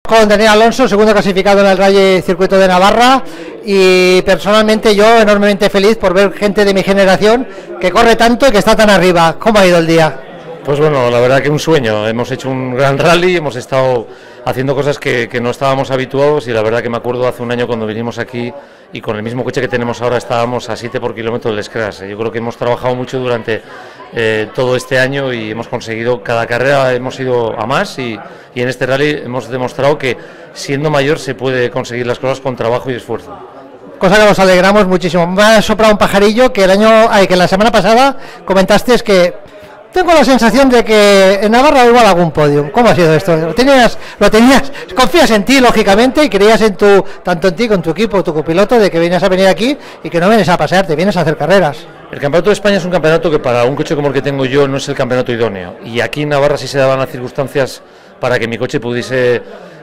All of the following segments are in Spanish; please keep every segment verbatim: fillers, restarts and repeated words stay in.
Con Daniel Alonso, segundo clasificado en el Rally Circuito de Navarra, y personalmente yo enormemente feliz por ver gente de mi generación que corre tanto y que está tan arriba. ¿Cómo ha ido el día? Pues bueno, la verdad que un sueño. Hemos hecho un gran rally, hemos estado haciendo cosas que, que no estábamos habituados, y la verdad que me acuerdo hace un año cuando vinimos aquí y con el mismo coche que tenemos ahora estábamos a siete por kilómetro del Scratch. Yo creo que hemos trabajado mucho durante eh, todo este año y hemos conseguido, cada carrera hemos ido a más, y, y en este rally hemos demostrado que siendo mayor se puede conseguir las cosas con trabajo y esfuerzo. Cosa que nos alegramos muchísimo. Me ha soplado un pajarillo que el año, ay, que la semana pasada comentaste que tengo la sensación de que en Navarra igual algún podio. ¿Cómo ha sido esto? ¿Lo tenías, lo tenías, confías en ti, lógicamente, y creías en tu, tanto en ti, con tu equipo, tu copiloto, de que venías a venir aquí y que no vienes a pasearte, vienes a hacer carreras? El Campeonato de España es un campeonato que para un coche como el que tengo yo no es el campeonato idóneo, y aquí en Navarra sí se daban las circunstancias para que mi coche pudiese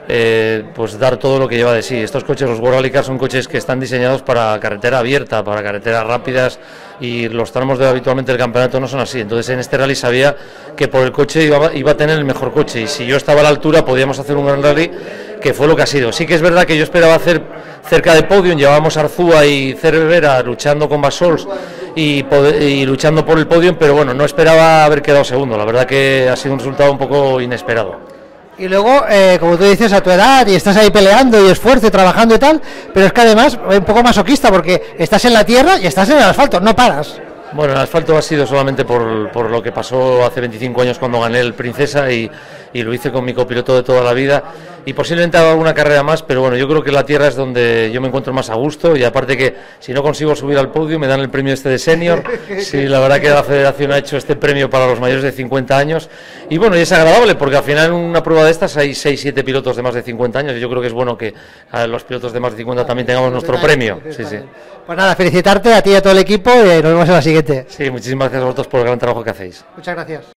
eh, pues dar todo lo que lleva de sí. Estos coches, los World Rally Car, son coches que están diseñados para carretera abierta, para carreteras rápidas, y los tramos de habitualmente del campeonato no son así. Entonces en este rally sabía que por el coche iba, iba a tener el mejor coche, y si yo estaba a la altura podíamos hacer un gran rally, que fue lo que ha sido. Sí que es verdad que yo esperaba hacer cerca de podium, llevábamos a Arzúa y Cervera luchando con Basols y, y luchando por el podium, pero bueno, no esperaba haber quedado segundo. La verdad que ha sido un resultado un poco inesperado. Y luego, eh, como tú dices, a tu edad, y estás ahí peleando y esfuerzo y trabajando y tal, pero es que además un poco masoquista, porque estás en la tierra y estás en el asfalto, no paras. Bueno, el asfalto ha sido solamente por, por lo que pasó hace veinticinco años cuando gané el Princesa, y, y lo hice con mi copiloto de toda la vida, y posiblemente haga alguna carrera más, pero bueno, yo creo que la tierra es donde yo me encuentro más a gusto, y aparte que si no consigo subir al podio me dan el premio este de senior. Sí, la verdad que la federación ha hecho este premio para los mayores de cincuenta años, y bueno, y es agradable porque al final en una prueba de estas hay seis siete pilotos de más de cincuenta años, y yo creo que es bueno que a los pilotos de más de cincuenta también tengamos nuestro premio. Sí, sí. Pues nada, felicitarte a ti y a todo el equipo, y nos vemos en la siguiente. Sí, muchísimas gracias a vosotros por el gran trabajo que hacéis. Muchas gracias.